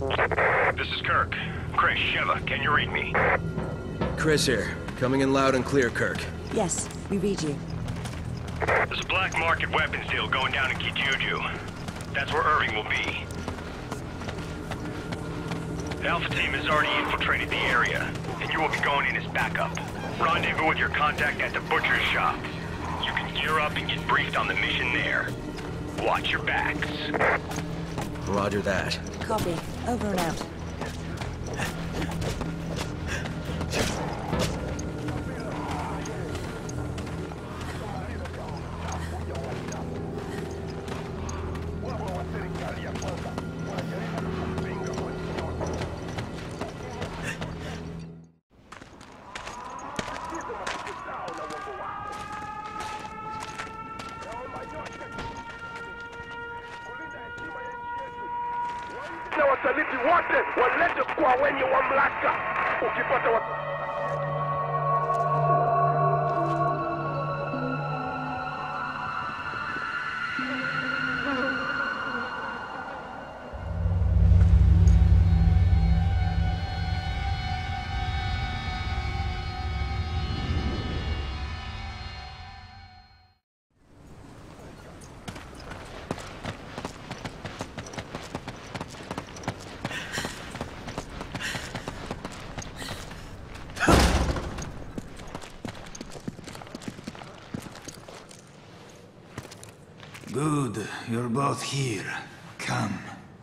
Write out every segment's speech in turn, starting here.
This is Kirk. Chris, Sheva, can you read me? Chris here. Coming in loud and clear, Kirk. Yes, we read you. There's a black market weapons deal going down in Kijuju. That's where Irving will be. The Alpha team has already infiltrated the area, and you will be going in as backup. Rendezvous with your contact at the butcher's shop. You can gear up and get briefed on the mission there. Watch your backs. Roger that. Copy. Over and out. wasaliti wote walete kwa wenye mamlaka. Ukipata Good, you're both here. Come.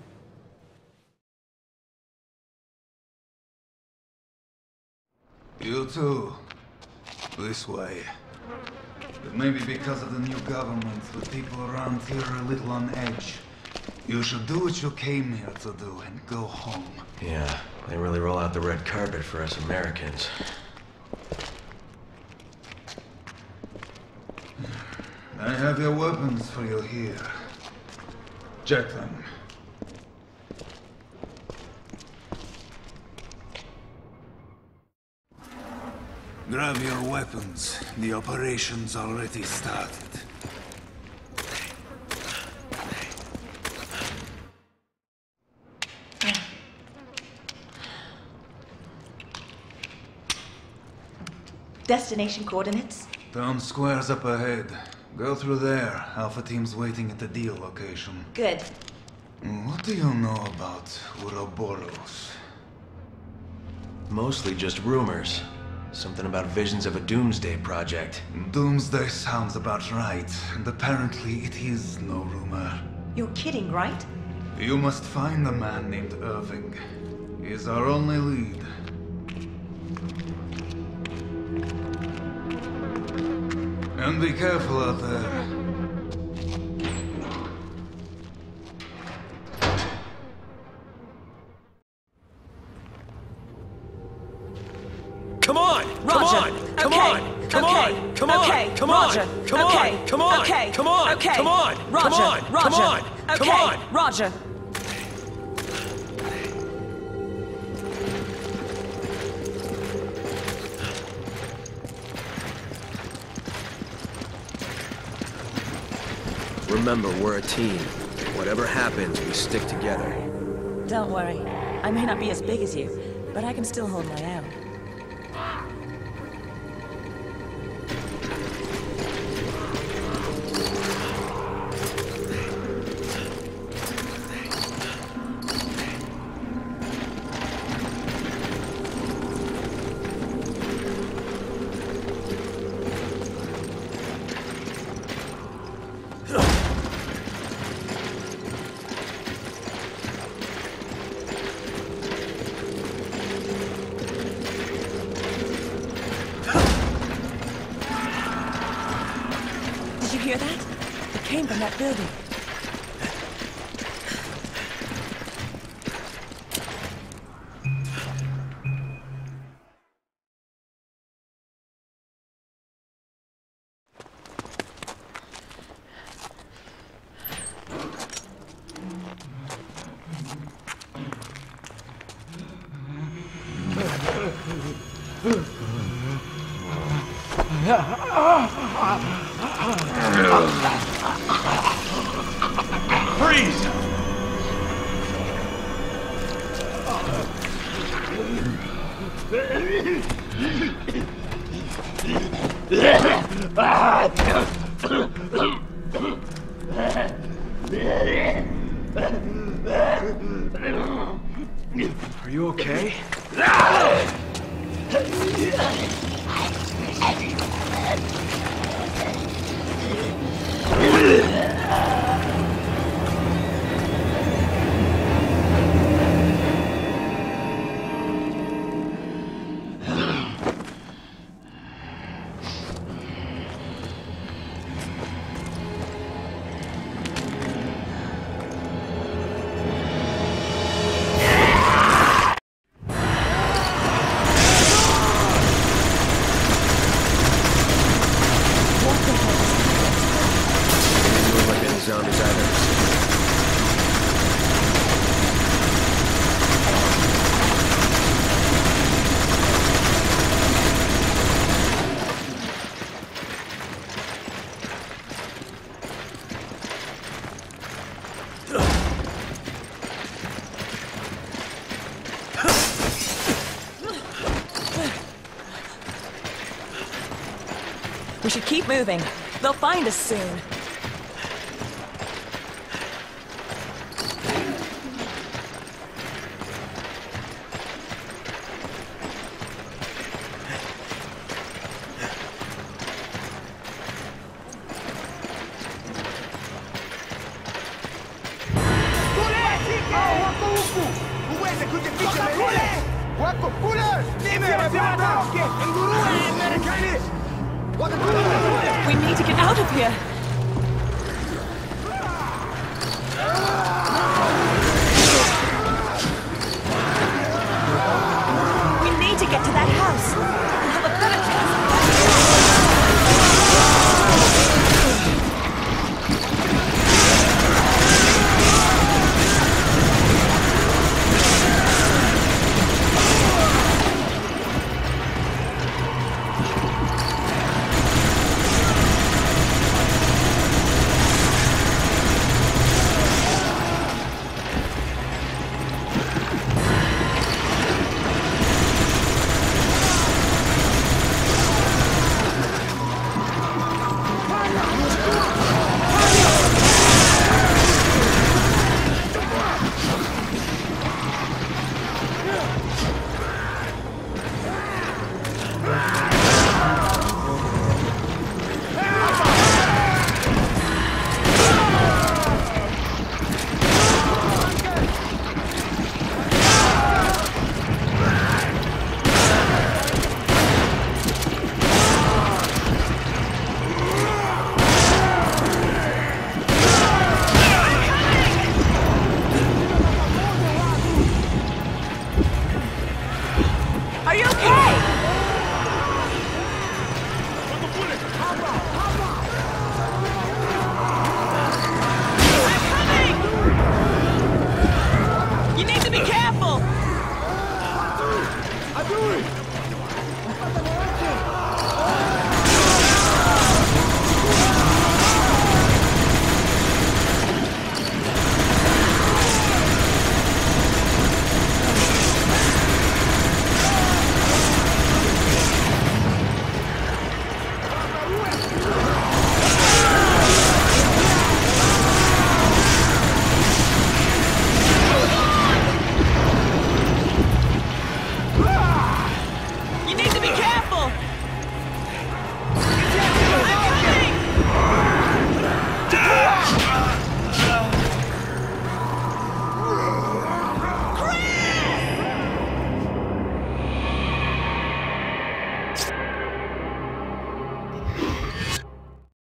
You too. This way. But maybe because of the new government, the people around here are a little on edge. You should do what you came here to do and go home. Yeah, they really roll out the red carpet for us Americans. I have your weapons for you here. Check them. Grab your weapons. The operation's already started. Destination coordinates? Town square's up ahead. Go through there. Alpha team's waiting at the deal location. Good. What do you know about Ouroboros? Mostly just rumors. Something about visions of a doomsday project. Doomsday sounds about right, and apparently it is no rumor. You're kidding, right? You must find a man named Irving. He's our only lead. And be careful out there. Come on! Come on! Come on! Come on! Come on! Come on! Come on! Come on! Come on! Come on! Come on! Come on! Come on! Roger. Remember, we're a team. Whatever happens, we stick together. Don't worry. I may not be as big as you, but I can still hold my own. Did you hear that? It came from that building. Freeze! Are you okay? Zombies I've ever seen. We should keep moving. They'll find us soon. We need to get out of here.